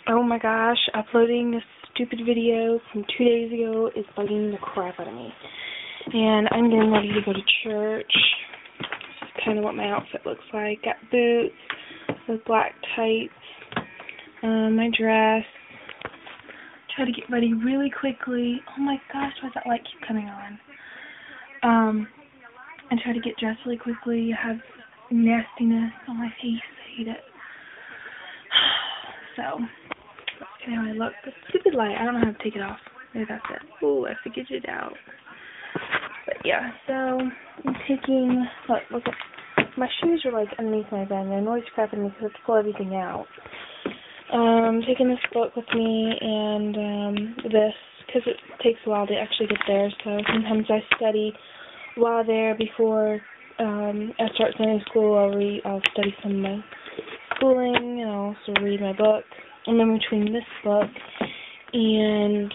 Oh my gosh, uploading this stupid video from 2 days ago is bugging the crap out of me. And I'm getting ready to go to church. This is kind of what my outfit looks like. Got boots with black tights, my dress. Try to get ready really quickly. Oh my gosh, why does that light keep coming on? And try to get dressed really quickly. I have nastiness on my face. I hate it. So, that's kind of how I look. The stupid light, I don't know how to take it off. Maybe that's it. Ooh, I figured it out. But yeah, so I'm taking, look, my shoes are like underneath my bed and they're noise crapping me because I have to pull everything out. I'm taking this book with me and this, because it takes a while to actually get there, so sometimes I study while there before I start Sunday school. I'll study some of my schooling and I'll also read my book. And then between this book and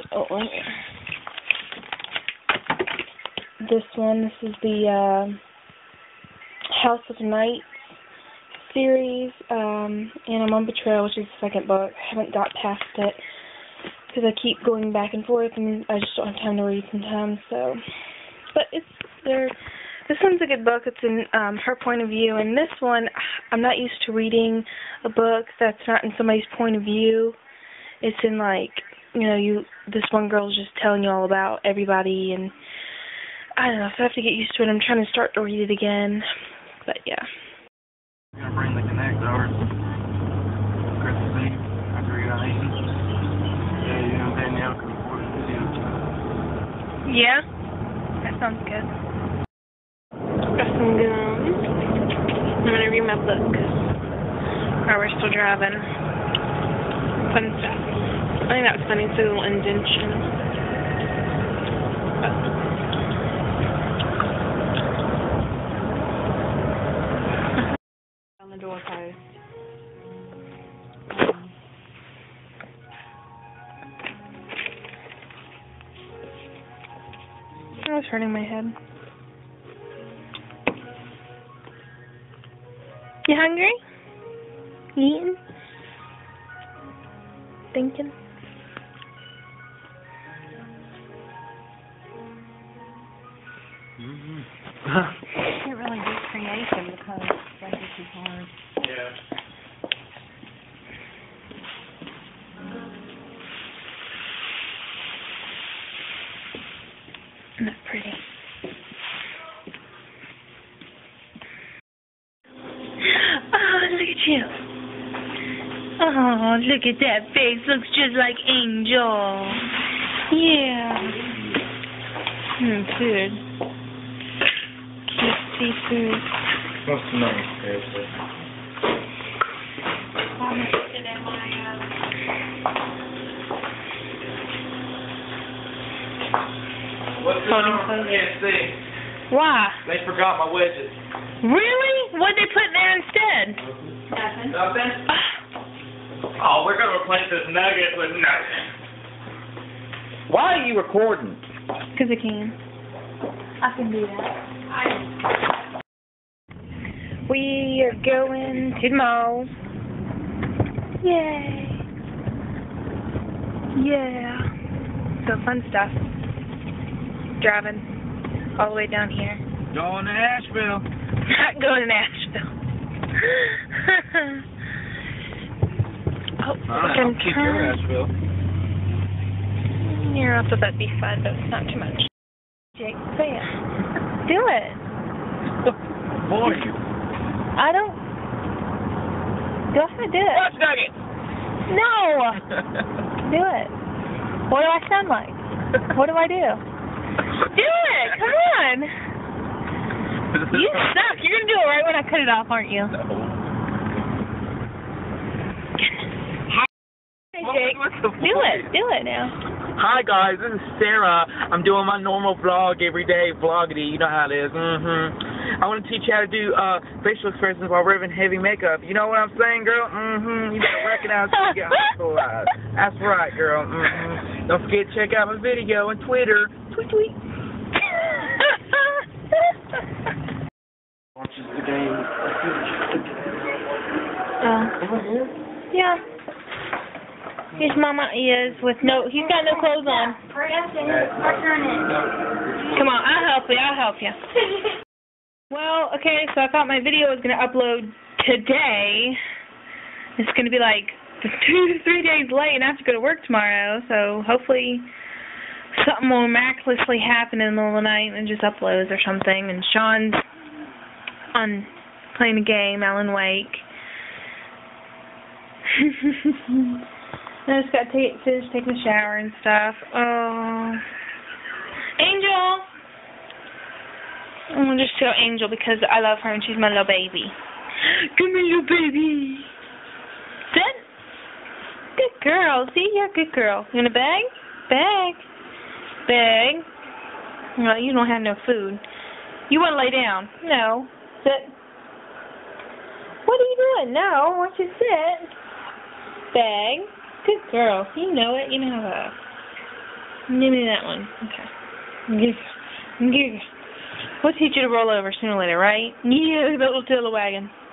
this one, this is the House of Nights series, and I'm on Betrayal, which is the second book. I haven't got past it because I keep going back and forth and I just don't have time to read sometimes. So, but this one's a good book. It's in her point of view, and this one, I'm not used to reading a book that's not in somebody's point of view. It's in this one girl's just telling you all about everybody, and I don't know, so I have to get used to it. I'm trying to start to read it again, but yeah. I'm going to bring the Connect over Christmas Eve after we got eaten. Yeah, you know Danielle can afford a video. Yeah? That sounds good. Got some gum. I'm going to read my book while we're still driving. Fun stuff. I think that was funny. It's a little indentation. On the doorpost. I was hurting my head. You hungry? Eating? Thinking? Can't really do creation because that is too hard. Yeah. Isn't that pretty? Oh, look at you. Oh, look at that face. Looks just like Angel. Yeah. Food. Cute seafood. What's the name? Seriously. What's the number? I can't see. Why? They forgot my wedges. Really? What'd they put in there instead? Nothing? Oh, we're going to replace this nugget with nothing. Why are you recording? Because I can. I can do that. We are going to the mall. Yay. Yeah. So fun stuff. Driving all the way down here. Going to Asheville. Not going to Nashville. I'll keep your Asheville. Yeah, I thought that'd be fun, but it's not too much. Jake, say it. Do it. For you. I don't. Go ahead, do it. Watch Nugget. No. Do it. What do I sound like? What do I do? Do it. Come on. You suck. You're gonna do it right when I cut it off, aren't you? No. Hey, Jake. Do it. Do it now. Hi guys, this is Sarah. I'm doing my normal vlog every day, vloggity, you know how it is. I want to teach you how to do facial expressions while wearing heavy makeup. You know what I'm saying, girl? You better recognize when you get hospitalized. That's right, girl. Don't forget to check out my video on Twitter. Tweet, tweet. Watches the game. Yeah. His mama is with no, he's got no clothes on. Come on, I'll help you. Well, okay, so I thought my video was going to upload today. It's going to be like 2 to 3 days late, and I have to go to work tomorrow, so hopefully something will miraculously happen in the middle of the night and just uploads or something. And Sean's on playing a game, Alan Wake. I just got to finish taking a shower and stuff. Oh, Angel! I'm going to just show Angel because I love her and she's my little baby. Come here, little baby. Sit. Good girl. See, you're a good girl. You want a bag? Bag. Bag. Well, you don't have no food. You want to lay down? No. Sit. What are you doing? No. I want you to sit. Bag. Good girl. You know it. You know that. Give me that one. Okay. Give. We'll teach you to roll over sooner or later, right? Yeah, that little tail wagon.